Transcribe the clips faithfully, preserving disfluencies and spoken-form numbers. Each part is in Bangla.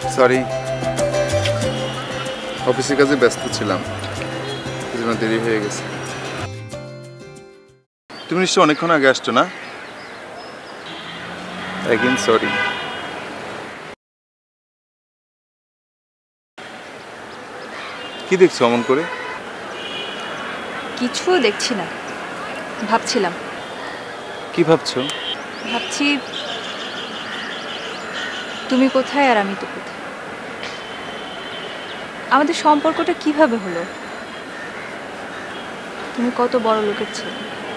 সরি, অফিসের কাজে ব্যস্ত ছিলাম, এজন্য দেরি হয়ে গেছে। তুমি নিশ্চয় অনেকক্ষণ আগে আসছো না? Again sorry. কি দেখছো অমন করে? কিছু দেখছি না, ভাবছিলাম। কি ভাবছো? ভাবছি তুমি কোথায় আর আমি তো কোথায়, আমাদের সম্পর্কটা কিভাবে হলো? তুমি কত বড় লোকের ছেলে,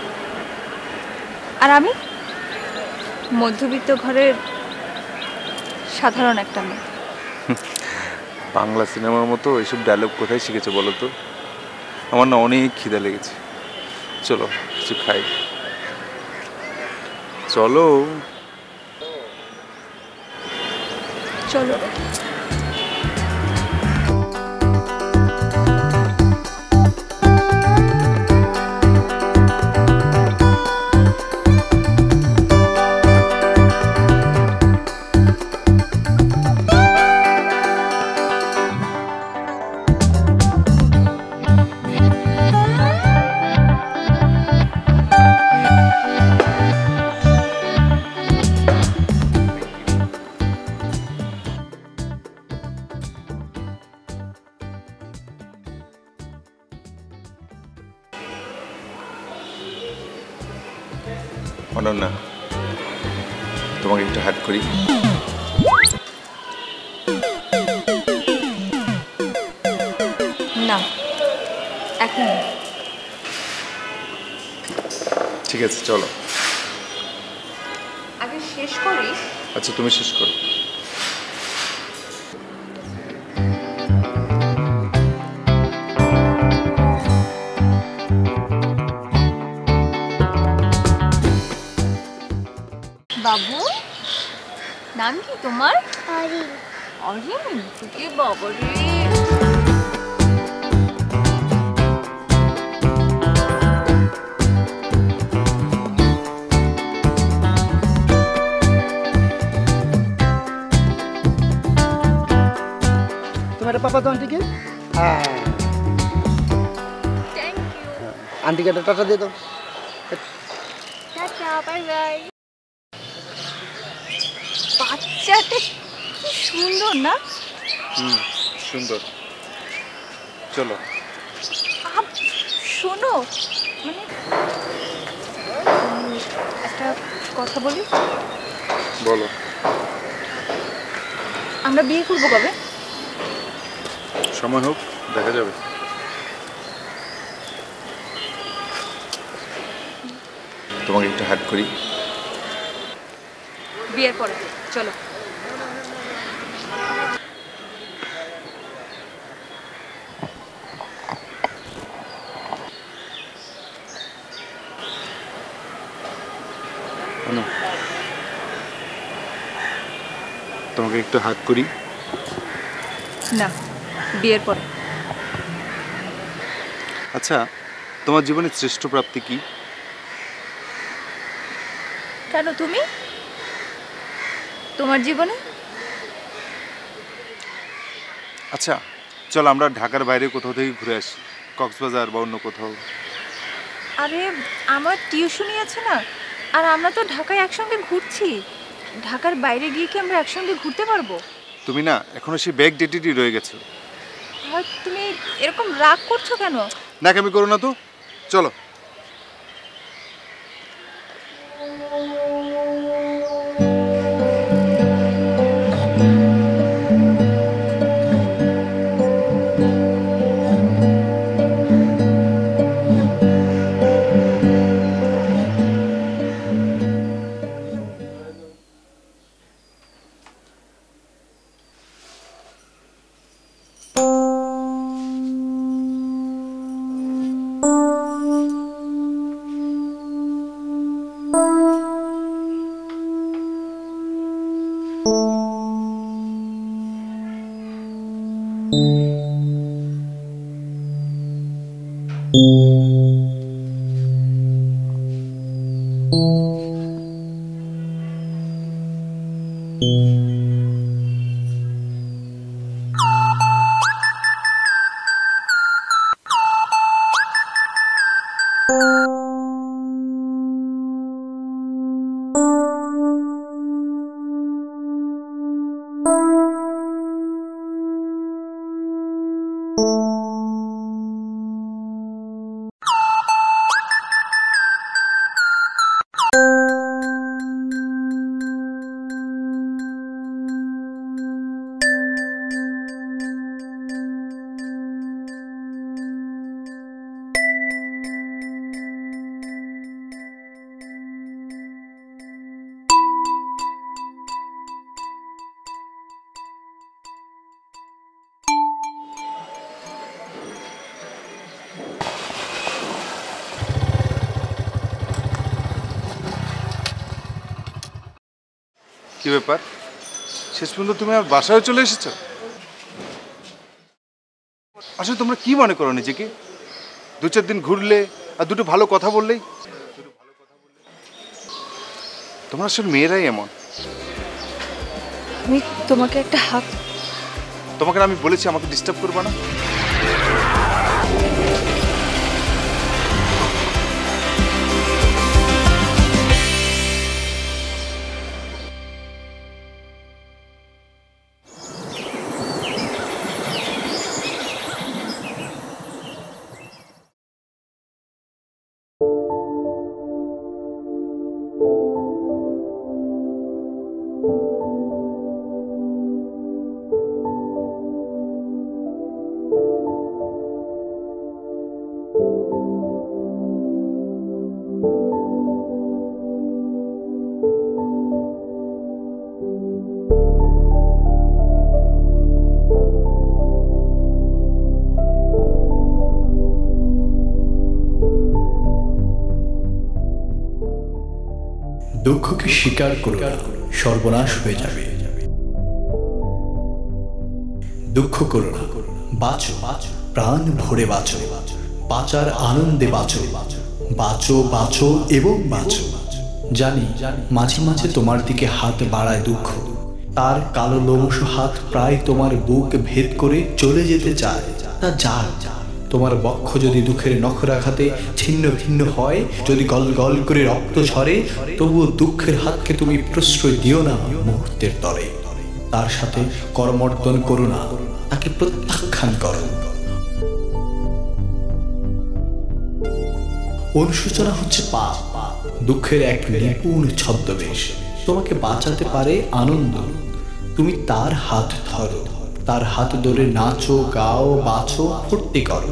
আর আমি মধ্যবিত্ত ঘরের সাধারণ একটা মেয়ে। বাংলা সিনেমার মতো এইসব ডায়লগ কোথায় শিখেছো বলো তো? আমার না অনেক খিদা লেগেছে, চলো কিছু খাই। চলো চলো। অনন্যা, তোমাকে একটু হাত করি। না, এখন ঠিক আছে চলো। আগে শেষ করি। আচ্ছা তুমি শেষ করো। বাবু, নাম কি তোমার? অরিন। অরিন? কে বাবা রে। तुम्हारे पापा तो आंटी के? हाँ। Thank you. आंटी का टाटा दे दो। Tata, bye bye. বাচ্চাটা কি সুন্দর না? হুম, সুন্দর। চলো। আপ শোনো, মানে একটা কথা বলি। বলো। আমরা বিয়ে করবো কবে? সময় হোক, দেখা যাবে। তোমাকে একটু হাত করি। বিয়ের পরে চলো। তোমাকে একটু হাত করি। না, বিয়ের পরে। আচ্ছা, তোমার জীবনের শ্রেষ্ঠ প্রাপ্তি কি? কেন, তুমি তোমার জীবনে? আচ্ছা চল আমরা ঢাকার বাইরে কোথাও থেকে ঘুরে আসি, কক্সবাজার বা অন্য কোথাও। আরে আমার টিউশনি আছে না, আর আমরা তো ঢাকায় একসঙ্গে ঘুরছি। ঢাকার বাইরে গিয়ে কি আমরা একসঙ্গে ঘুরতে পারবো? তুমি না এখনো সেই ব্যাগ ডেটেডই রয়ে গেছো। আর তুমি এরকম রাগ করছো কেন? নাকামি করো না তো, চলো। কি ব্যাপার, শেষ পর্যন্ত তুমি আমার বাসায় চলে এসেছো? আসলে তোমরা কি মনে করো নিজেকে? দু চার দিন ঘুরলে আর দুটো ভালো কথা বললেই তোমরা আসলে মেয়েরাই এমন। আমি তোমাকে একটা হাত। তোমাকে আমি বলেছি আমাকে ডিস্টার্ব করবে না। দুঃখকে স্বীকার করো না, সর্বনাশ হয়ে যাবে। দুঃখ করো না, বাঁচো, প্রাণ ভরে বাঁচো, বাঁচার আনন্দে বাঁচো, বাঁচো বাঁচো এবং বাঁচো। জানি মাঝে মাঝে তোমার দিকে হাত বাড়ায় দুঃখ, তার কালো লোমশ হাত প্রায় তোমার বুক ভেদ করে চলে যেতে চায়। তা যার তোমার বক্ষ যদি দুঃখের নখরাঘাতে ছিন্ন ভিন্ন হয়, যদি গল গল করে রক্ত ঝরে, তবুও দুঃখের হাতকে তুমি প্রশ্রয় দিও না মুহূর্তের তরে। তার সাথে করমর্দন করো না, তাকে প্রত্যাখ্যান করো। অনুশোচনা হচ্ছে পাপ, দুঃখের এক নিপুণ ছদ্মবেশ। তোমাকে বাঁচাতে পারে আনন্দ, তুমি তার হাত ধরো, তার হাত ধরে নাচো, গাও, বাঁচো, ফুর্তি করো।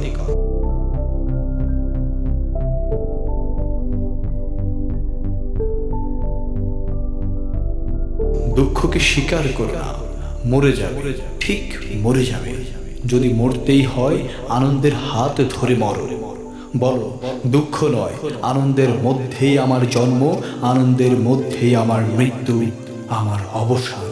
দুঃখকে স্বীকার করো না, মরে যাবে, ঠিক মরে যাবে। যদি মরতেই হয় আনন্দের হাত ধরে মরো। বলো দুঃখ নয়, আনন্দের মধ্যেই আমার জন্ম, আনন্দের মধ্যেই আমার মৃত্যু, আমার অবসান।